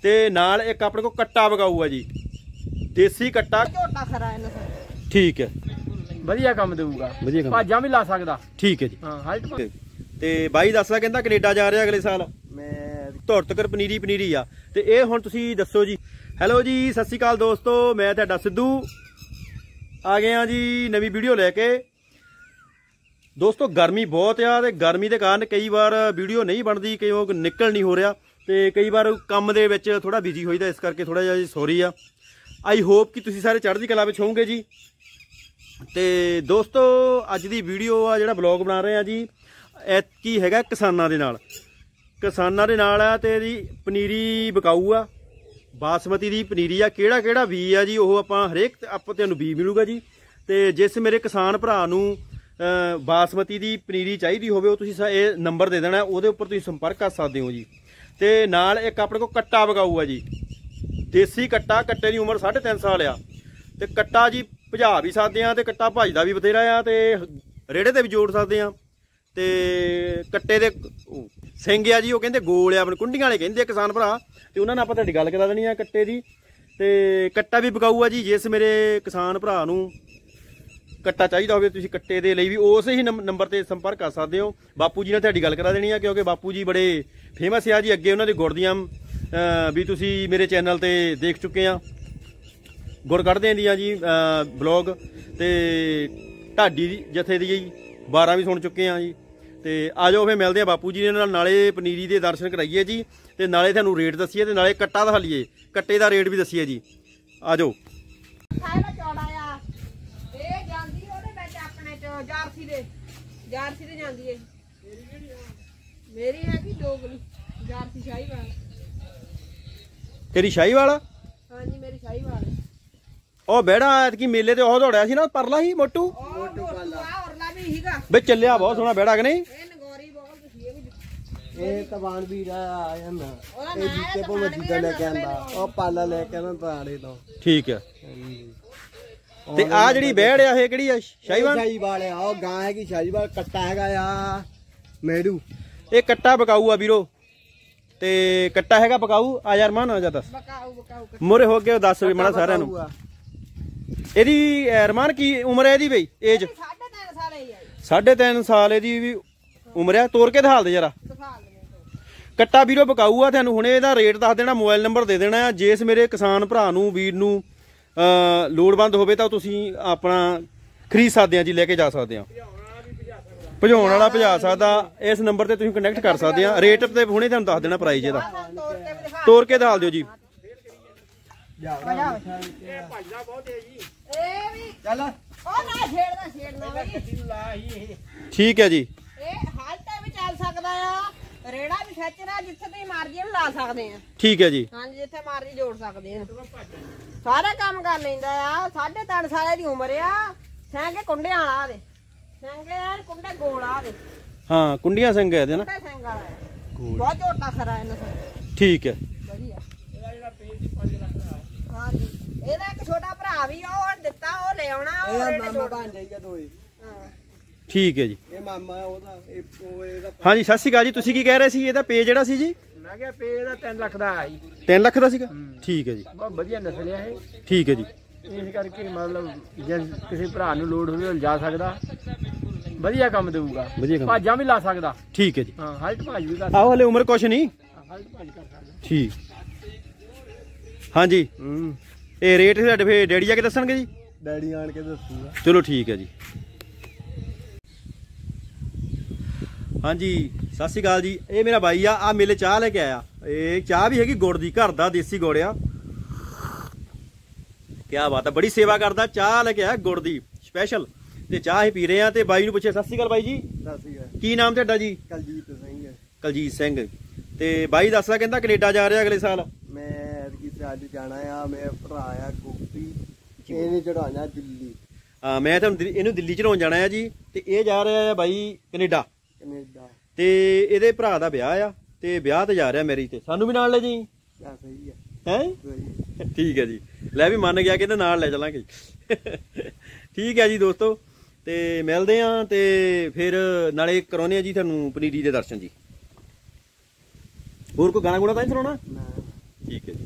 ਤੇ ਨਾਲ ਇੱਕ ਆਪਣੇ ਕੋਲ ਕੱਟਾ ਵਗਾਊ ਆ ਜੀ, ਦੇਸੀ ਕੱਟਾ ਝੋਟਾ ਖਰਾ ਇਹਨਾਂ ਠੀਕ ਹੈ, ਵਧੀਆ ਕੰਮ ਦੇਊਗਾ, ਵਧੀਆ ਕੰਮ, ਭਾਜਾਂ ਵੀ ਲਾ ਸਕਦਾ। ਠੀਕ ਹੈ ਜੀ। ਹਾਂ ਹਾਈਟ ਤੇ ਬਾਈ ਦੱਸਦਾ ਕਹਿੰਦਾ ਕੈਨੇਡਾ ਜਾ ਰਿਹਾ ਅਗਲੇ ਸਾਲ, ਮੈਂ ਧੁਰ ਤੱਕ ਪਨੀਰੀ ਆ। ਤੇ ਇਹ ਹੁਣ ਤੁਸੀਂ ਦੱਸੋ ਜੀ। ਹੈਲੋ ਜੀ, ਸਤਿ ਸ਼੍ਰੀ ਅਕਾਲ ਦੋਸਤੋ, ਮੈਂ ਤੁਹਾਡਾ ਸਿੱਧੂ ਆ ਗਿਆ ਜੀ ਨਵੀਂ ਵੀਡੀਓ ਲੈ ਕੇ। ਦੋਸਤੋ ਗਰਮੀ ਬਹੁਤ ਆ ਤੇ ਗਰਮੀ ਦੇ ਕਾਰਨ ਕਈ ਵਾਰ ਵੀਡੀਓ ਨਹੀਂ ਬਣਦੀ, ਕਈ ਉਹ ਨਿਕਲ ਨਹੀਂ ਹੋ ਰਿਹਾ ਤੇ ਕਈ ਵਾਰ ਕੰਮ ਦੇ ਵਿੱਚ ਥੋੜਾ ਬਿਜੀ ਹੋਈਦਾ, ਇਸ ਕਰਕੇ ਥੋੜਾ ਜਿਹਾ ਸੌਰੀ ਆ। ਆਈ ਹੋਪ ਕਿ ਤੁਸੀਂ ਸਾਰੇ ਚੜ੍ਹਦੀ ਕਲਾ ਵਿੱਚ ਹੋਵੋਗੇ ਜੀ। ਤੇ ਦੋਸਤੋ ਅੱਜ ਦੀ ਵੀਡੀਓ ਆ ਜਿਹੜਾ ਬਲੌਗ ਬਣਾ ਰਹੇ ਆ ਜੀ, ਕੀ ਹੈਗਾ ਕਿਸਾਨਾਂ ਦੇ ਨਾਲ ਆ ਤੇ ਇਹਦੀ ਪਨੀਰੀ ਵਿਕਾਊ ਆ, ਬਾਸਮਤੀ ਦੀ ਪਨੀਰੀ ਆ। ਕਿਹੜਾ ਬੀਜ ਆ ਜੀ ਉਹ ਆਪਾਂ ਹਰੇਕ ਤੁਹਾਨੂੰ ਬੀਜ ਮਿਲੂਗਾ ਜੀ। ਤੇ ਜਿਸ ਮੇਰੇ ਕਿਸਾਨ ਭਰਾ ਨੂੰ ਬਾਸਮਤੀ ਦੀ ਪਨੀਰੀ ਚਾਹੀਦੀ ਹੋਵੇ ਉਹ ਤੁਸੀਂ ਇਹ ਨੰਬਰ ਦੇ ਦੇਣਾ, ਉਹਦੇ ਉੱਪਰ ਤੁਸੀਂ ਸੰਪਰਕ ਕਰ ਸਕਦੇ ਹੋ ਜੀ। ਤੇ ਨਾਲ ਇੱਕ ਆਪਣੇ ਕੋਲ ਕੱਟਾ ਵਿਕਾਊ ਆ ਜੀ, ਦੇਸੀ ਕੱਟਾ। ਕੱਟੇ ਦੀ ਉਮਰ 3.5 ਸਾਲ ਆ ਤੇ ਕੱਟਾ ਜੀ ਭਜਾ ਵੀ ਸਕਦੇ ਆ ਤੇ ਕੱਟਾ ਭਜਦਾ ਵੀ ਬਥੇਰਾ ਆ ਤੇ ਰੇੜੇ ਤੇ ਵੀ ਜੋੜ ਸਕਦੇ ਆ। ਤੇ ਕੱਟੇ ਦੇ ਸਿੰਘ ਆ ਜੀ ਉਹ ਕਹਿੰਦੇ ਗੋਲ ਆ, ਆਪਣੇ ਕੁੰਡੀਆਂ ਵਾਲੇ ਕਹਿੰਦੇ ਕਿਸਾਨ ਭਰਾ, ਤੇ ਉਹਨਾਂ ਨਾਲ ਆਪਾਂ ਤੁਹਾਡੀ ਗੱਲ ਕਰਾ ਦੇਣੀ ਆ ਕੱਟੇ ਦੀ। ਤੇ ਕੱਟਾ ਵੀ ਵਿਕਾਊ ਆ ਜੀ, ਜਿਸ ਮੇਰੇ ਕਿਸਾਨ ਭਰਾ ਨੂੰ ਕੱਟਾ ਚਾਹੀਦਾ ਹੋਵੇ ਤੁਸੀਂ ਕੱਟੇ ਦੇ ਲਈ ਵੀ ਉਸ ਹੀ ਨੰਬਰ ਤੇ ਸੰਪਰਕ ਕਰ ਸਕਦੇ ਹੋ। ਬਾਪੂ ਜੀ ਨਾਲ ਤੁਹਾਡੀ ਗੱਲ ਕਰਾ ਦੇਣੀ ਆ, ਕਿਉਂਕਿ ਬਾਪੂ ਜੀ ਬੜੇ ਫੇਮਸ ਆ ਜੀ। ਅੱਗੇ ਉਹਨਾਂ ਦੇ ਗੁੜ ਦੀਆਂ ਵੀ ਤੁਸੀਂ ਮੇਰੇ ਚੈਨਲ ਤੇ ਦੇਖ ਚੁੱਕੇ ਆ, ਗੁੜ ਕੱਢਦੇ ਦੀਆਂ ਜੀ ਬਲੌਗ, ਤੇ ਢਾਡੀ ਜਥੇ ਦੀ 12 ਵੀ ਸੁਣ ਚੁੱਕੇ ਆ ਜੀ। ਤੇ ਆ ਜਾਓ ਫਿਰ ਮਿਲਦੇ ਆ ਬਾਪੂ ਜੀ ਦੇ ਨਾਲ, ਨਾਲੇ ਪਨੀਰੀ ਦੇ ਦਰਸ਼ਨ ਕਰਾਈਏ ਜੀ ਤੇ ਨਾਲੇ ਤੁਹਾਨੂੰ ਰੇਟ ਦੱਸੀਏ ਤੇ ਨਾਲੇ ਕੱਟਾ ਦਿਖਾ ਲਈਏ, ਕੱਟੇ ਦਾ ਰੇਟ ਵੀ ਦੱਸੀਏ ਜੀ। ਆ ਜਾਓ। ਇਹ ਜਾਂਦੀ ਉਹਦੇ ਵਿੱਚ ਆਪਣੇ ਚ ਜਾਰਸੀ ਦੇ ਜਾਂਦੀ ਹੈ। ਮੇਰੀ ਹੈ ਕਿ ਡੋਗਰੀ ਜਾਰਸੀ ਸ਼ਾਹੀਵਾਲ। ਤੇਰੀ ਸ਼ਾਹੀਵਾਲ? ਹਾਂਜੀ ਮੇਰੀ ਸ਼ਾਹੀਵਾਲ। ਉਹ ਬਹਿੜਾ ਐਤਕੀ ਮੇਲੇ ਤੇ ਉਹ ਦੌੜਿਆ ਸੀ ਨਾ, ਪਰਲਾ ਹੀ ਮੋਟੂ ਔਰਲਾ ਵੀ ਹੀਗਾ ਬਈ, ਚੱਲਿਆ ਬਹੁਤ ਸੋਹਣਾ ਬਹਿੜਾ ਕਿ ਨਹੀਂ? ਇਹ ਨਗੋਰੀ ਬਹੁਤ ਸੀ ਇਹ ਤਬਾਨ ਵੀ ਆ ਜਾਂਦਾ, ਇਹ ਜਿੱਤੇ ਕੋ ਮਜੀਦਾ ਲੈ ਕੇ ਆਂਦਾ, ਉਹ ਪਾਲਾ ਲੈ ਕੇ ਆਂਦਾ ਤਾੜੇ ਤੋਂ। ਠੀਕ ਹੈ। ਤੇ ਆ ਜਿਹੜੀ ਬਹਿੜ ਆ ਇਹ ਕਿਹੜੀ ਆ? ਸ਼ਾਹੀਵਾਲ ਆ, ਉਹ ਗਾਂ ਹੈ ਕਿ ਸ਼ਾਹੀਵਾਲ। ਕੱਟਾ ਹੈਗਾ ਆ ਮੇੜੂ, ਇਹ ਕੱਟਾ ਬਕਾਊ ਆ ਵੀਰੋ, ਤੇ ਕੱਟਾ ਹੈਗਾ ਬਕਾਊ। ਆ ਯਾਰ ਮਾਨ ਆ ਜਾ ਦੱਸ, ਬਕਾਊ ਮੋਰੇ ਹੋ ਕੇ ਦੱਸ ਵੀ ਮਾੜਾ ਸਾਰਿਆਂ ਨੂੰ। ਇਹਦੀ ਰਮਾਨ ਕੀ ਉਮਰ ਹੈ ਇਹਦੀ ਬਈ? ਏਜ 3.5 ਸਾਲ ਹੀ ਆ। 3.5 ਸਾਲ ਇਹਦੀ ਵੀ ਉਮਰ ਆ। ਤੋੜ ਕੇ ਦਿਖਾ ਦੇ ਜਰਾ ਕੱਟਾ ਵੀਰੋ ਬਕਾਊ ਆ। ਤੁਹਾਨੂੰ ਹੁਣੇ ਇਹਦਾ ਰੇਟ ਦੱਸ ਦੇਣਾ, ਮੋਬਾਈਲ ਨੰਬਰ ਦੇ ਦੇਣਾ। ਜਿਸ ਮੇਰੇ ਕਿਸਾਨ ਭਰਾ ਨੂੰ ਵੀਰ ਨੂੰ ਲੋੜਵੰਦ ਹੋਵੇ ਤਾਂ ਤੁਸੀਂ ਆਪਣਾ ਖਰੀਦ ਸਕਦੇ ਆ ਜੀ, ਲੈ ਕੇ ਜਾ ਸਕਦੇ ਆ। ਭਜਾਉਣ ਵਾਲਾ ਭਜਾ ਸਕਦਾ, ਇਸ ਨੰਬਰ ਤੇ ਤੁਸੀਂ ਕਨੈਕਟ ਕਰ ਸਕਦੇ ਆ। ਰੇਟ ਤੇ ਹੁਣੇ ਤੁਹਾਨੂੰ ਦੱਸ ਦੇਣਾ ਪ੍ਰਾਈਸ ਇਹਦਾ, ਤੋੜ ਕੇ ਦਿਖਾ ਦਿਓ ਜੀ। ਠੀਕ ਹੈ ਜੀ। ਇਹ ਹਾਲਟਾ ਵੀ ਚੱਲ ਸਕਦਾ ਆ, ਰੇੜਾ ਵੀ ਖਿੱਚਣਾ, ਜਿੱਥੇ ਤੁਸੀਂ ਮਰਜ਼ੀ ਇਹਨੂੰ ਲਾ ਸਕਦੇ ਆ। ਠੀਕ ਹੈ ਜੀ। ਹਾਂਜੀ ਜਿੱਥੇ ਮਰਜ਼ੀ ਜੋੜ ਸਕਦੇ ਆ, ਸਾਰਾ ਕੰਮ ਕਰ ਲੈਂਦਾ ਆ। 3.5 ਸਾਲ ਦੀ ਉਮਰ ਆ। ਸਿੰਘ ਕੁੰਡਿਆਂ ਵਾਲਾ ਦੇ ਸਿੰਘ, ਕੁੰਡੇ ਗੋਲ ਆ ਦੇ। ਹਾਂ ਕੁੰਡੀਆਂ ਸਿੰਘ ਇਹਦੇ ਨਾ, ਸਿੰਘ ਵਾਲਾ ਬਹੁਤ ਝੋਟਾ ਖਰਾ ਇਹਨਾਂ ਦਾ। ਠੀਕ ਹੈ। ਵਧੀਆ। ਹਾਂਜੀ ਇਹਦਾ ਇੱਕ ਛੋਟਾ ਭਰਾ ਵੀ ਉਹ ਦਿੱਤਾ, ਉਹ ਲੈ ਆਉਣਾ, ਉਹ ਮਾਮਾ ਬਣ ਜਾਏਗਾ ਦੋਏ। ਹਾਂ ਠੀਕ ਹੈ ਜੀ। ਇਹ ਮਾਮਾ ਉਹਦਾ, ਇਹਦਾ। ਹਾਂਜੀ ਸਤਿ ਸ਼੍ਰੀ ਅਕਾਲ ਜੀ। ਤੁਸੀਂ ਕੀ ਕਹਿ ਰਹੇ ਸੀ? ਇਹਦਾ ਪੇ ਜਿਹੜਾ ਸੀ ਜੀ? ਮੈਂ ਕਿਹਾ ਪੇ ਇਹਦਾ 3 ਲੱਖ ਦਾ ਆ ਜੀ। 3 ਲੱਖ ਦਾ ਸੀਗਾ? ਠੀਕ ਹੈ ਜੀ। ਬਹੁਤ ਵਧੀਆ ਨਸਲ ਹੈ ਇਹ। ਠੀਕ ਹੈ ਜੀ। ਇਸ ਕਰਕੇ ਮਤਲਬ ਜੇ ਕਿਸੇ ਭਰਾ ਨੂੰ ਲੋੜ ਹੋਵੇ ਉਹ ਜਾ ਸਕਦਾ, ਵਧੀਆ ਕੰਮ ਦੇਊਗਾ, ਭਾਜਾਂ ਵੀ ਲਾ ਸਕਦਾ। ਠੀਕ ਹੈ ਜੀ। ਹਾਂ ਹਾਈਟ ਭਾਜ ਵੀ ਕਰ। ਆਹੋ ਹਲੇ ਉਮਰ ਕੁਛ ਨਹੀਂ, ਹਾਈਟ ਭਾਜ ਕਰ ਸਕਦਾ। ਠੀਕ। ਹਾਂਜੀ ਇਹ ਰੇਟ ਸਾਡੇ ਫੇਰ ਡੈਡੀ ਜਾ ਕੇ ਦੱਸਣਗੇ ਜੀ? ਡੈਡੀ ਆਣ ਕੇ ਦੱਸੂਗਾ। ਚਲੋ ਠੀਕ ਹੈ ਜੀ। ਹਾਂਜੀ ਸਤਿ ਸ਼੍ਰੀ ਅਕਾਲ ਜੀ। ਇਹ ਮੇਰਾ ਬਾਈ ਆ ਮੇਲੇ ਚਾਹ ਲੈ ਕੇ ਆਇਆ। ਇਹ ਚਾਹ ਵੀ ਹੈਗੀ ਗੁੜ ਦੀ, ਘਰ ਦਾ ਦੇਸੀ ਗੁੜ ਆ। ਕਿਆ ਬਾਤ ਆ, ਬੜੀ ਸੇਵਾ ਕਰਦਾ। ਚਾਹ ਲੈ ਕੇ ਆਇਆ ਗੁੜ ਦੀ ਸਪੈਸ਼ਲ, ਤੇ ਚਾਹ ਹੀ ਪੀ ਰਹੇ ਆ। ਤੇ ਬਾਈ ਨੂੰ ਪੁੱਛਿਆ। ਸਤਿ ਸ਼੍ਰੀ ਅਕਾਲ ਬਾਈ ਜੀ। ਸਤਿ ਸ਼੍ਰੀ ਅਕਾਲ। ਕੀ ਨਾਮ ਤੁਹਾਡਾ ਜੀ? ਕਲਜੀਤ ਸਿੰਘ। ਕਲਜੀਤ ਸਿੰਘ। ਤੇ ਬਾਈ ਦੱਸਦਾ ਕਹਿੰਦਾ ਕੈਨੇਡਾ ਜਾ ਰਿਹਾ ਅਗਲੇ ਸਾਲ। ਮੈਂ ਅੱਜ ਜਾਣਾ ਆ, ਮੇਰਾ ਭਰਾ ਆ ਗੋਪੀ, ਇਹਨੇ ਚੜਾਉਣਾ ਦਿੱਲੀ। ਮੈਂ ਤੁਹਾਨੂੰ ਇਹਨੂੰ ਦਿੱਲੀ ਚੜਾਉਣ ਜਾਣਾ ਆ ਜੀ। ਤੇ ਇਹ ਜਾ ਰਿਹਾ ਆ ਬਾਈ ਕੈਨੇਡਾ। ਤੇ ਇਹਦੇ ਭਰਾ ਦਾ ਵਿਆਹ ਆ, ਤੇ ਵਿਆਹ ਤੇ ਜਾ ਰਿਹਾ ਮੈਰਿਜ ਤੇ। ਸਾਨੂੰ ਵੀ ਨਾਲ ਲੈ ਜੀ। ਸਹੀ ਹੈ ਹੈ? ਠੀਕ ਹੈ ਜੀ। ਲੈ ਵੀ ਮੰਨ ਗਿਆ, ਕਹਿੰਦੇ ਨਾਲ ਲੈ ਚਲਾਂਗੇ। ਠੀਕ ਹੈ ਜੀ ਦੋਸਤੋ, ਤੇ ਮਿਲਦੇ ਆ ਤੇ ਫਿਰ ਨਾਲੇ ਕਰਾਉਨੇ ਆ ਜੀ ਤੁਹਾਨੂੰ ਪਨੀਰੀ ਦੇ ਦਰਸ਼ਨ ਜੀ। ਹੋਰ ਕੋਈ ਗਾਣਾ ਗੁਣਾ ਤਾਂ ਨਹੀਂ ਸੁਣਾਉਣਾ? ਠੀਕ ਹੈ ਜੀ।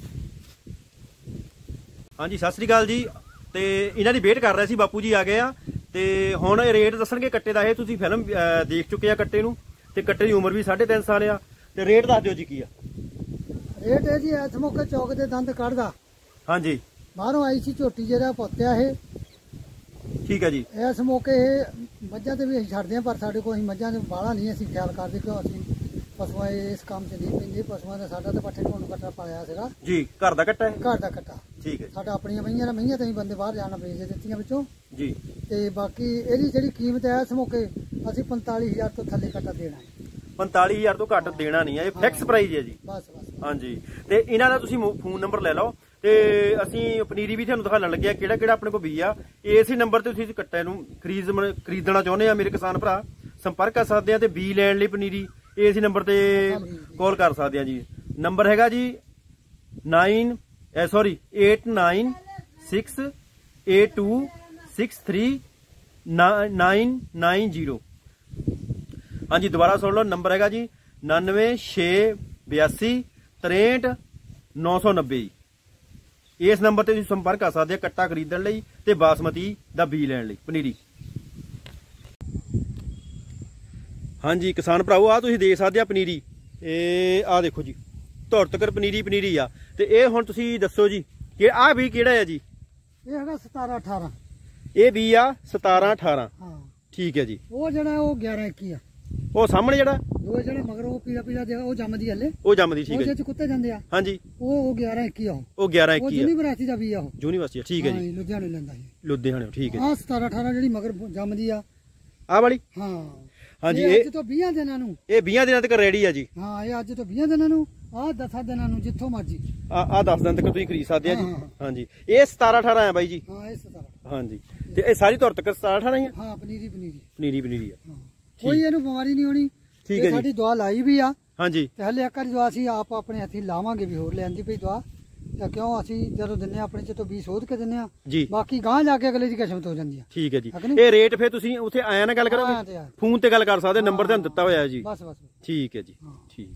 ਹਾਂਜੀ ਸਤਿ ਸ੍ਰੀ ਅਕਾਲ ਜੀ। ਤੇ ਇਹਨਾਂ ਦੀ ਵੇਟ ਕਰ ਰਹੇ ਸੀ, ਬਾਪੂ ਜੀ ਆ ਗਏ ਆ ਤੇ ਹੁਣ ਰੇਟ ਦੱਸਣਗੇ ਕੱਟੇ ਦਾ। ਇਹ ਤੁਸੀਂ ਫਿਲਮ ਦੇਖ ਚੁੱਕੇ ਆ ਕੱਟੇ ਨੂੰ, ਤੇ ਕੱਟੇ ਦੀ ਉਮਰ ਵੀ 3.5 ਸਾਲ ਆ। ਤੇ ਰੇਟ ਦੱਸ ਦਿਓ ਜੀ ਕੀ ਆ ਰੇਟ ਹੈ ਜੀ। ਇਸ ਮੌਕੇ ਚੌਕ ਦੇ ਦੰਦ ਕੱਢਦਾ, ਹਾਂਜੀ ਬਾਹਰੋਂ ਆਈ ਸੀ ਝੋਟੀ ਜਿਹੜਾ ਪੁੱਤਿਆ ਇਹ। ਠੀਕ ਹੈ ਜੀ। ਇਸ ਮੌਕੇ ਇਹ ਮੱਝਾਂ ਤੇ ਵੀ ਅਸੀਂ ਛੱਡਦੇ ਹਾਂ, ਪਰ ਸਾਡੇ ਕੋਲ ਅਸੀਂ ਮੱਝਾਂ ਦੇ ਬਾਹਲਾ ਨਹੀਂ ਅਸੀਂ ਖਿਆਲ ਕਰਦੇ, ਕਿਉਂ ਅਸੀਂ ਪਸ਼ੂਆਂ ਇਸ ਕੰਮ 'ਚ ਨਹੀਂ ਪੈਂਦੇ। ਪਸ਼ੂਆਂ ਦਾ ਸਾਡਾ ਤਾਂ ਪੱਠੇ ਢੋਣ ਕੱਟਾ ਪਾਇਆ ਸੀਗਾ ਜੀ, ਘਰ ਦਾ ਕੱਟਾ ਹੈ? ਘਰ ਦਾ ਕੱਟਾ। ਠੀਕ ਹੈ ਸਾਡਾ ਆਪਣੀਆਂ ਮਈਆਂ ਤੇ ਅਸੀਂ ਬੰਦੇ ਬਾਹਰ ਜਾਣਾ ਵੇਚ ਦਿੱਤੀਆਂ ਵਿੱਚੋਂ ਜੀ। ਤੇ ਬਾਕੀ ਇਹਦੀ ਜਿਹੜੀ ਕੀਮਤ ਹੈ ਇਸ ਮੌਕੇ ਅਸੀਂ 45,000 ਤੋਂ ਥੱਲੇ ਕੱਟਾ ਦੇਣਾ ਹੈ। 45,000 ਤੋਂ ਘੱਟ ਦੇਣਾ ਨਹੀਂ ਹੈ, ਇਹ ਫਿਕਸ ਪ੍ਰਾਈਸ ਹੈ ਜੀ। ਬਸ ਬਸ। ਹਾਂਜੀ, ਤੇ ਇਹਨਾਂ ਦਾ ਤੁਸੀਂ ਫੋਨ ਨੰਬਰ ਲੈ ਲਓ, ਤੇ ਅਸੀਂ ਪਨੀਰੀ ਵੀ ਤੁਹਾਨੂੰ ਦਿਖਾਉਣ ਲੱਗਿਆ ਕਿਹੜਾ ਕਿਹੜਾ ਆਪਣੇ ਕੋਲ ਬੀਜ ਆ। ਇਸੇ ਨੰਬਰ ਤੇ ਤੁਸੀਂ ਕੱਟੇ ਨੂੰ ਖਰੀਦਣਾ ਚਾਹੁੰਦੇ ਆ ਮੇਰੇ ਕਿਸਾਨ ਭਰਾ, ਸੰਪਰਕ ਕਰ ਸਕਦੇ ਆ। ਤੇ ਬੀ ਲੈਣ ਲਈ ਪਨੀਰੀ ਇਸੇ ਨੰਬਰ ਤੇ ਕਾਲ ਕਰ ਸਕਦੇ ਆ ਜੀ। ਨੰਬਰ ਹੈਗਾ ਜੀ 8962639990। ਹਾਂਜੀ ਦੁਬਾਰਾ ਸੁਣ ਲਓ, ਨੰਬਰ ਹੈਗਾ ਜੀ 9962863990। ਇਸ ਨੰਬਰ ਤੇ ਤੁਸੀਂ ਸੰਪਰਕ ਕਰ ਸਕਦੇ ਆ ਕੱਟਾ ਖਰੀਦਣ ਲਈ ਤੇ ਬਾਸਮਤੀ ਦਾ ਬੀ ਲੈਣ ਲਈ ਪਨੀਰੀ। ਹਾਂਜੀ ਕਿਸਾਨ ਭਰਾਓ, ਆ ਤੁਸੀਂ ਦੇਖ ਸਕਦੇ ਆ ਪਨੀਰੀ, ਇਹ ਆ ਦੇਖੋ ਜੀ ਧੁਰ ਤੱਕ ਪਨੀਰੀ ਆ। ਤੇ ਇਹ ਹੁਣ ਤੁਸੀਂ ਦੱਸੋ ਜੀ ਕਿ ਆਹ ਬੀ ਕਿਹੜਾ ਹੈ ਜੀ? ਇਹ ਹੈਗਾ 17-18। ਇਹ ਬੀ ਆ 17-18। ਹਾਂ ਠੀਕ ਹੈ ਜੀ। ਉਹ ਜਿਹੜਾ ਉਹ 11-21 ਆ। ਉਹ ਸਾਹਮਣੇ ਜਿਹੜਾ ਉਹ ਜਿਹੜਾ ਮਗਰ ਉਹ ਪੀਲਾ ਜਿਹਾ ਉਹ ਜੰਮਦੀ ਹਲੇ, ਉਹ ਜੰਮਦੀ। ਠੀਕ ਹੈ ਜਿਹਦੇ ਚ ਕੁੱਤੇ ਜਾਂਦੇ ਆ। ਹਾਂਜੀ ਉਹ 11-21 ਆ। ਉਹ 11-21 ਉਹ ਆ। ਯੂਨੀਵਰਸਿਟੀ ਦਾ ਵੀ ਆ। ਉਹ ਯੂਨੀਵਰਸਿਟੀ। ਠੀਕ ਹੈ ਜੀ। ਲੁਧਿਆਣੇ ਲੈਂਦਾ ਸੀ। ਲੁਧਿਆਣੇ। ਠੀਕ ਹੈ। ਆਹ 17-18 ਜਿਹੜੀ ਮਗਰ ਜੰਮਦੀ ਆ, ਆਹ ਵਾਲੀ। ਹਾਂ ਹਾਂਜੀ ਇਹ ਅੱਜ ਤੋਂ 20 ਦਿਨਾਂ ਨੂੰ, ਇਹ 20 ਦਿਨਾਂ ਤੱਕ ਰੈਡੀ ਆ ਜੀ। ਹਾਂ ਇਹ ਅੱਜ ਤੋਂ 20 ਦਿਨਾਂ ਨੂੰ, ਆਹ 10 ਦਿਨਾਂ ਨੂੰ, ਜਿੱਥੋਂ ਮਰਜੀ ਆ 10 ਦਿਨ ਤੱਕ ਤੁਸੀਂ ਖਰੀਦ ਸਕਦੇ ਆ ਜੀ। ਹਾਂ। ਹਾਂਜੀ ਇਹ 17-18 ਆ ਬਾਈ ਜੀ। ਹਾਂ ਇਹ 17। ਹਾਂਜੀ ਤੇ ਇਹ ਸਾਰੀ ਧੁਰ ਤੱਕ 17-18 ਹੀ ਆ। ਹਾਂ ਪਨੀਰੀ ਪਨੀਰੀ ਆ। ਹਾਂ। ਕੋਈ ਇਹਨੂੰ ਬਿਮਾਰੀ ਨਹੀਂ ਹੋਣੀ। ਠੀਕ ਹੈ ਜੀ। ਸਾਡੀ ਦਵਾ ਲਾਈ ਵੀ ਆ। ਹਾਂਜੀ ਤੇ ਹਲੇ ਇੱਕ ਵਾਰੀ ਦਵਾ ਅਸੀਂ ਆਪ ਆਪਣੇ ਹੱਥੀਂ ਲਾਵਾਂਗੇ ਵੀ, ਹੋਰ ਲੈਂਦੀ ਪਈ ਦਵਾ ਤਾਂ ਕਿਉਂ ਅਸੀਂ ਜਦੋਂ ਦਿੰਨੇ ਆਪਣੇ ਚ ਤੋਂ 20 ਸੋਧ ਕੇ ਦਿੰਨੇ ਆ ਜੀ। ਬਾਕੀ ਗਾਂ ਜਾ ਕੇ ਅਗਲੇ ਦੀ ਕਿਸਮਤ ਹੋ ਜਾਂਦੀ ਆ। ਠੀਕ ਹੈ ਜੀ। ਹੈ ਕਿ ਨਹੀਂ? ਇਹ ਰੇਟ ਫਿਰ ਤੁਸੀਂ ਉੱਥੇ ਆਇਆ ਨਾ ਗੱਲ ਆਇਆ ਤੇ ਕਰੋਗੇ, ਆ। ਫੋਨ ਤੇ ਗੱਲ ਕਰ ਸਕਦੇ, ਨੰਬਰ ਤੁਹਾਨੂੰ ਦਿੱਤਾ ਹੋਇਆ ਹੈ ਜੀ। ਬਸ ਬਸ। ਠੀਕ ਹੈ ਜੀ। ਹਾਂ। ਠੀਕ।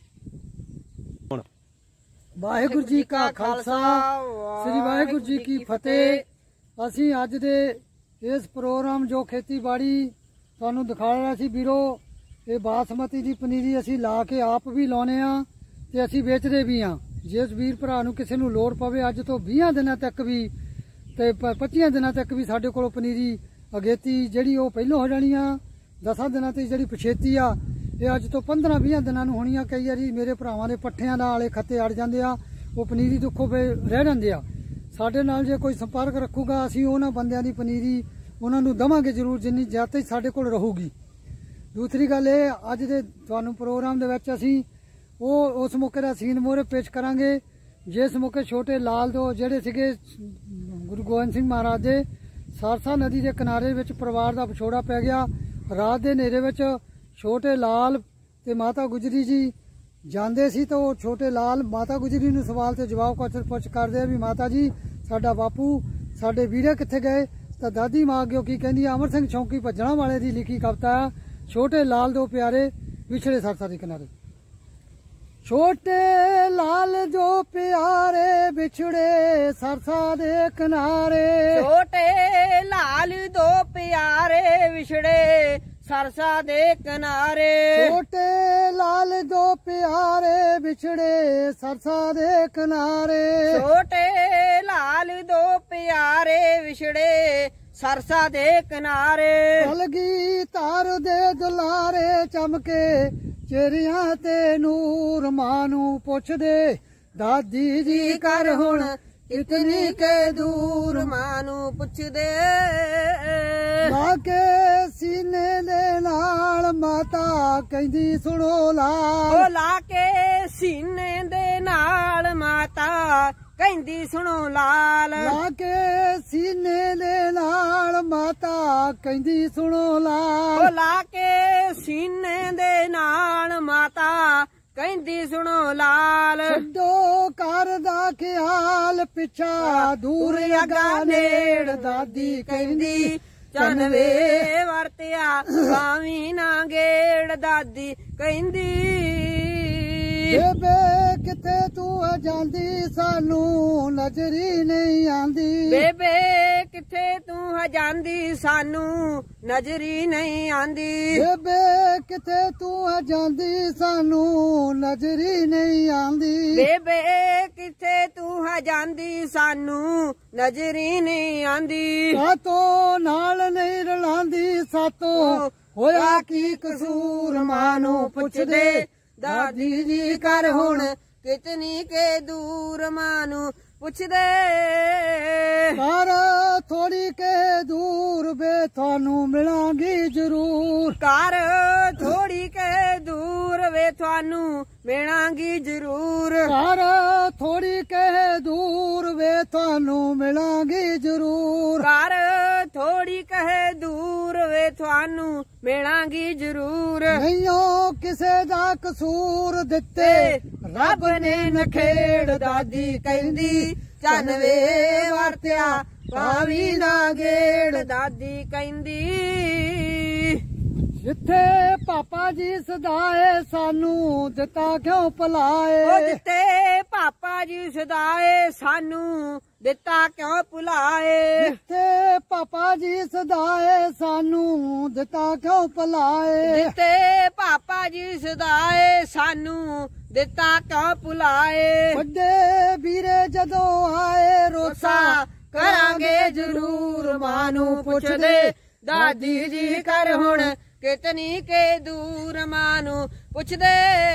ਹੁਣ ਵਾਹਿਗੁਰੂ ਜੀ ਕਾ ਖਾਲਸਾ, ਸ੍ਰੀ ਵਾਹਿਗੁਰੂ ਜੀ ਕੀ ਫਤਿਹ। ਅਸੀਂ ਅੱਜ ਦੇ ਇਸ ਪ੍ਰੋਗਰਾਮ ਜੋ ਖੇਤੀਬਾੜੀ ਤੁਹਾਨੂੰ ਦਿਖਾ ਰਿਹਾ ਸੀ ਵੀਰੋ, ਇਹ ਬਾਸਮਤੀ ਦੀ ਪਨੀਰੀ ਅਸੀਂ ਲਾ ਕੇ ਆਪ ਵੀ ਲਾਉਨੇ ਆ ਤੇ ਅਸੀਂ ਵੇਚਦੇ ਵੀ ਆ। ਜਿਸ ਵੀਰ ਭਰਾ ਨੂੰ ਕਿਸੇ ਨੂੰ ਲੋੜ ਪਵੇ, ਅੱਜ ਤੋਂ 20 ਦਿਨਾਂ ਤੱਕ ਵੀ ਤੇ 25 ਦਿਨਾਂ ਤੱਕ ਵੀ ਸਾਡੇ ਕੋਲ ਪਨੀਰੀ ਅਗੇਤੀ ਜਿਹੜੀ ਉਹ ਪਹਿਲੋਂ ਹੋ ਜਾਣੀ ਆ। 10 ਦਿਨਾਂ ਤੇ ਜਿਹੜੀ ਪਛੇਤੀ ਆ ਇਹ ਅੱਜ ਤੋਂ 15-20 ਦਿਨਾਂ ਨੂੰ ਹੋਣੀ ਆ। ਕਈ ਵਾਰੀ ਮੇਰੇ ਭਰਾਵਾਂ ਦੇ ਪੱਠਿਆਂ ਦਾ ਆਲੇ ਖੱਤੇ ਅੜ ਜਾਂਦੇ ਆ, ਉਹ ਪਨੀਰੀ ਦੁੱਖੋਂ ਪਏ ਰਹਿ ਜਾਂਦੇ ਆ। ਸਾਡੇ ਨਾਲ ਜੇ ਕੋਈ ਸੰਪਰਕ ਰੱਖੂਗਾ, ਅਸੀਂ ਉਹਨਾਂ ਬੰਦਿਆਂ ਦੀ ਪਨੀਰੀ ਉਹਨਾਂ ਨੂੰ ਦਵਾਂਗੇ ਜ਼ਰੂਰ, ਜਿੰਨੀ ਜ਼ਿਆਦਾ ਸਾਡੇ ਕੋਲ ਰਹੂਗੀ। ਦੂਸਰੀ ਗੱਲ ਇਹ, ਅੱਜ ਦੇ ਤੁਹਾਨੂੰ ਪ੍ਰੋਗਰਾਮ ਦੇ ਵਿੱਚ ਅਸੀਂ ਉਸ ਮੌਕੇ ਦਾ ਸੀਨ ਮੋਹਰੇ ਪੇਸ਼ ਕਰਾਂਗੇ ਜਿਸ ਮੌਕੇ ਛੋਟੇ ਲਾਲ ਦੋ ਜਿਹੜੇ ਸੀਗੇ ਗੁਰੂ ਗੋਬਿੰਦ ਸਿੰਘ ਮਹਾਰਾਜ ਦੇ ਸਰਸਾ ਨਦੀ ਦੇ ਕਿਨਾਰੇ ਵਿੱਚ ਪਰਿਵਾਰ ਦਾ ਵਿਛੋੜਾ ਪੈ ਗਿਆ। ਰਾਤ ਦੇ ਹਨੇਰੇ ਵਿੱਚ ਛੋਟੇ ਲਾਲ ਤੇ ਮਾਤਾ ਗੁਜਰੀ ਜੀ ਜਾਂਦੇ ਸੀ ਤਾਂ ਉਹ ਛੋਟੇ ਲਾਲ ਮਾਤਾ ਗੁਜਰੀ ਨੂੰ ਸਵਾਲ ਤੇ ਜਵਾਬ ਪੁੱਛ ਕਰਦੇ ਆ ਵੀ ਮਾਤਾ ਜੀ ਸਾਡਾ ਬਾਪੂ ਸਾਡੇ ਵੀਰੇ ਕਿੱਥੇ ਗਏ? ਤਾਂ ਦਾਦੀ ਮਾਂ ਅੱਗੇ ਕੀ ਕਹਿੰਦੀ ਆ? ਅਮਰ ਸਿੰਘ ਚੌਂਕੀ ਭੱਜਣਾ ਵਾਲੇ ਦੀ ਲਿਖੀ ਕਵਿਤਾ ਆ, ਛੋਟੇ ਲਾਲ ਦੋ ਪਿਆਰੇ ਵਿਛੜੇ ਸਰਸਾ ਦੇ ਕਿਨਾਰੇ। ਛੋਟੇ ਲਾਲ ਜੋ ਪਿਆਰੇ ਵਿਛੜੇ ਸਰਸਾ ਦੇ ਕਿਨਾਰੇ, ਛੋਟੇ ਲਾਲ ਦੋ ਪਿਆਰੇ ਵਿਛੜੇ ਸਰਸਾ ਦੇ ਕਿਨਾਰੇ, ਛੋਟੇ ਲਾਲ ਦੋ ਪਿਆਰੇ ਵਿਛੜੇ ਸਰਸਾ ਦੇ ਕਿਨਾਰੇ, ਛੋਟੇ ਲਾਲ ਦੋ ਪਿਆਰੇ ਵਿਛੜੇ ਸਰਸਾ ਦੇ ਕਿਨਾਰੇ। ਕਲਗੀ ਤਾਰ ਦੇ ਦੁਲਾਰੇ ਚਮਕੇ ਚਿਹਰਿਆਂ ਤੇ ਨੂਰ, ਮਾਂ ਨੂੰ ਪੁੱਛਦੇ ਦਾਦੀ ਜੀ ਕਰ ਹੁਣ ਇਤਨੀ ਕੇ ਦੂਰ, ਮਾਂ ਨੂੰ ਪੁੱਛਦੇ ਲਾ ਕੇ ਸੀਨੇ ਦੇ ਨਾਲ ਮਾਤਾ ਕਹਿੰਦੀ ਸੁਣੋ ਲਾਲ, ਉਹ ਲਾ ਕੇ ਸੀਨੇ ਦੇ ਨਾਲ ਮਾਤਾ ਕਹਿੰਦੀ ਸੁਣੋ ਲਾਲ, ਲਾ ਕੇ ਸੀਨੇ ਦੇ ਨਾਲ ਮਾਤਾ ਕਹਿੰਦੀ ਸੁਣੋ ਲਾਲ, ਉਹ ਲਾ ਕੇ ਸੀਨੇ ਦੇ ਨਾਲ ਮਾਤਾ ਕਹਿੰਦੀ ਸੁਣੋ ਲਾਲ। ਛੱਡੋ ਘਰ ਦਾ ਖਿਆਲ ਪਿੱਛਾ ਦੂਰ ਅਗਾ ਨੇੜ, ਦਾਦੀ ਕਹਿੰਦੀ ਚਨਵੇ ਵਰਤਿਆ ਭਾਵੀ ਨਾ ਗੇੜ, ਦਾਦੀ ਕਹਿੰਦੀ ਬੇਬੇ ਕਿੱਥੇ ਤੂੰ ਆ ਜਾਂਦੀ ਸਾਨੂੰ ਨਜ਼ਰੀ ਨਹੀਂ ਆਂਦੀ ਬੇਬੇ ਕਿੱਥੇ ਤੂੰ ਆ ਜਾਂਦੀ ਸਾਨੂੰ ਨਜ਼ਰੀ ਨਹੀਂ ਆਂਦੀ ਬੇਬੇ ਕਿੱਥੇ ਤੂੰ ਆ ਜਾਂਦੀ ਸਾਨੂੰ ਨਜ਼ਰੀ ਨਹੀਂ ਆਂਦੀ ਬੇਬੇ ਕਿੱਥੇ ਤੂੰ ਆ ਜਾਂਦੀ ਸਾਨੂੰ ਨਜ਼ਰੀ ਨਹੀਂ ਆਂਦੀ ਸਾਤੋਂ ਨਾਲ ਨਹੀਂ ਰਲਾਂਦੀ ਸਾਤੋਂ ਹੋਇਆ ਕੀ ਕਸੂਰ ਮਾਂ ਨੂੰ ਪੁੱਛਦੇ ਦਾਦੀ ਜੀ ਕਰ ਹੁਣ ਕਿਤਨੀ ਕੇ ਦੂਰ ਮਾਂ ਨੂੰ ਪੁੱਛਦੇ ਘਰ ਥੋੜੀ ਕੇ ਦੂਰ ਵੇ ਤੁਹਾਨੂੰ ਮਿਲਾਂਗੀ ਜ਼ਰੂਰ ਘਰ ਥੋੜੀ ਕੇ ਦੂਰ ਵੇ ਤੁਹਾਨੂੰ ਮਿਲਾਂਗੀ ਜ਼ਰੂਰ ਘਰ ਥੋੜੀ ਕੇ ਦੂਰ ਵੇ ਤੁਹਾਨੂੰ ਮਿਲਾਂਗੀ ਜ਼ਰੂਰ ਘਰ ਥੋੜੀ ਕਹੇ ਦੂਰ ਵੇ ਤੁਹਾਨੂੰ ਮਿਲਾਂਗੀ ਜ਼ਰੂਰ ਨਹੀਂਓ ਕਿਸੇ ਦਾ ਕਸੂਰ ਦਿੱਤੇ ਰੱਬ ਨੇ ਨਖੇੜ ਦਾਦੀ ਕਹਿੰਦੀ ਚੰਨ ਵੇ ਵਰਤਿਆ ਪਾਵੀ ਦਾ ਗੇੜ ਦਾਦੀ ਕਹਿੰਦੀ ਜਿੱਥੇ ਪਾਪਾ ਜੀ ਸਦਾਏ ਸਾਨੂੰ ਦਿੱਤਾ ਕਿਉਂ ਭੁਲਾਏ ਉਹ ਦਿੱਤੇ ਪਾਪਾ ਜੀ ਸਦਾਏ ਸਾਨੂੰ ਦਿੱਤਾ ਕਿਉਂ ਭੁਲਾਏ ਜਿੱਥੇ ਪਾਪਾ ਜੀ ਸਦਾਏ ਸਾਨੂੰ ਦਿੱਤਾ ਕਿਉਂ ਭੁਲਾਏ ਦਿੱਤੇ ਪਾਪਾ ਜੀ ਸਦਾਏ ਸਾਨੂੰ ਦਿੱਤਾ ਕਿਉਂ ਭੁਲਾਏ ਵੱਡੇ ਵੀਰੇ ਜਦੋਂ ਆਏ ਰੋਸਾ ਕਰਾਂਗੇ ਜ਼ਰੂਰ ਮਾਂ ਨੂੰ ਪੁੱਛਦੇ ਦਾਦੀ ਜੀ ਕਰ ਹੁਣ ਕਿਤਨੀ ਕੇ ਦੂਰ ਮਾਂ ਨੂੰ ਪੁੱਛਦੇ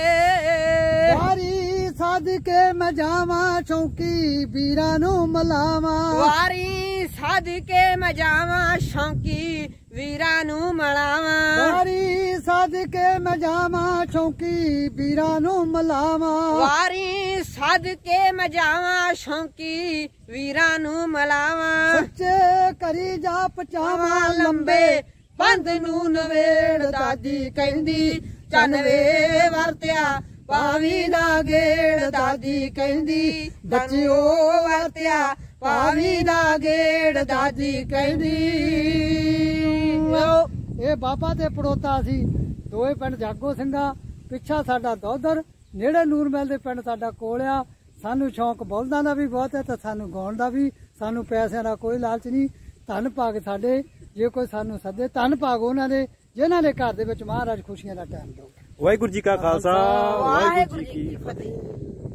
ਵਾਰੀ ਸਾਧ ਕੇ ਮੈਂ ਜਾਵਾਂ ਚੌਂਕੀ ਵੀਰਾਂ ਨੂੰ ਮਲਾਵਾਂ ਵਾਰੀ ਸਾਧ ਕੇ ਮੈਂ ਜਾਵਾਂ ਸ਼ੌਂਕੀ ਵੀਰਾਂ ਨੂੰ ਮਲਾਵਾਂ ਵਾਰੀ ਸਾਧ ਕੇ ਮੈਂ ਜਾਵਾਂ ਚੌਂਕੀ ਵੀਰਾਂ ਨੂੰ ਮਲਾਵਾਂ ਵਾਰੀ ਸਾਧ ਕੇ ਮੈਂ ਜਾਵਾਂ ਸ਼ੌਂਕੀ ਵੀਰਾਂ ਨੂੰ ਮਲਾਵਾਂ ਸੱਚੇ ਕਰੀ ਜਾ ਪਚਾਵਾਂ ਲੰਬੇ ਬੰਦ ਨੂੰ ਨਵੇੜ ਦਾਦੀ ਕਹਿੰਦੀ ਚੰਨ ਵੇ ਵਰਤਿਆ ਪਾਵੀ ਦਾ ਗੇੜ ਦਾਦੀ ਕਹਿੰਦੀ ਬੱਚਿਓ ਵਰਤਿਆ ਪਾਵੀ ਦਾ ਗੇੜ ਦਾਦੀ ਕਹਿੰਦੀ ਇਹ ਬਾਬਾ ਤੇ ਪੜੋਤਾ ਸੀ ਦੋਏ ਪਿੰਡ ਜਾਗੋ ਸਿੰਘਾ ਪਿੱਛਾ ਸਾਡਾ ਦੋਦਰ ਨੇੜੇ ਨੂਰਮਹਿਲ ਦੇ ਪਿੰਡ ਸਾਡਾ ਕੋਲ ਆ ਸਾਨੂੰ ਸ਼ੌਂਕ ਬੋਲਦਾਂ ਦਾ ਵੀ ਬਹੁਤ ਹੈ ਤੇ ਸਾਨੂੰ ਗਾਉਣ ਦਾ ਵੀ ਸਾਨੂੰ ਪੈਸਿਆਂ ਦਾ ਕੋਈ ਲਾਲਚ ਨਹੀਂ ਧੰਨ ਭਾਗ ਸਾਡੇ ਜੇ ਕੋਈ ਸਾਨੂੰ ਸੱਦੇ ਧੰਨ ਭਾਗ ਉਹਨਾਂ ਦੇ ਜਿਨ੍ਹਾਂ ਦੇ ਘਰ ਦੇ ਵਿੱਚ ਮਹਾਰਾਜ ਖੁਸ਼ੀਆਂ ਦਾ ਟਾਈਮ ਦਿਓ ਵਾਹਿਗੁਰੂ ਜੀ ਕਾ ਖਾਲਸਾ ਵਾਹਿਗੁਰੂ ਜੀ ਕੀ ਫਤਿਹ।